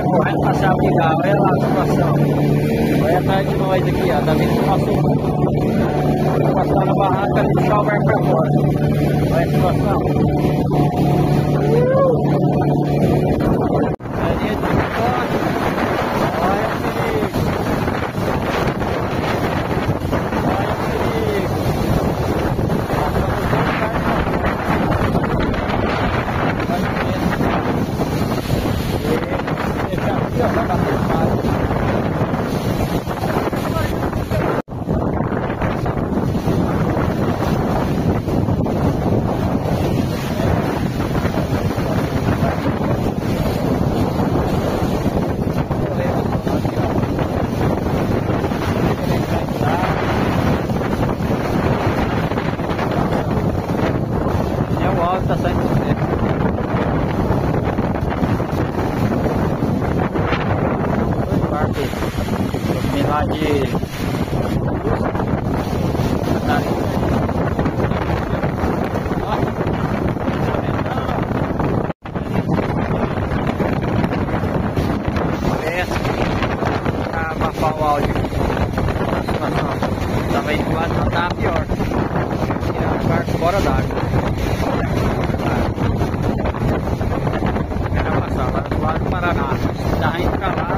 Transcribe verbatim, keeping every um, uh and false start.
correndo pra se abrigar. Olha lá a situação. Olha atrás de nós aqui, ó. Tá vendo que passou. Passou na barraca ali, puxar o barco pra fora. Olha a situação. A linha de chicote. Olha o perigo. Olha o perigo. Tá saindo do tempo. Dois barcos aí. Lá de pra abafar o áudio aqui. Tava indo lá, não tava pior. Tirar o barco fora d'água. Lá no Paraná, da indo pra lá.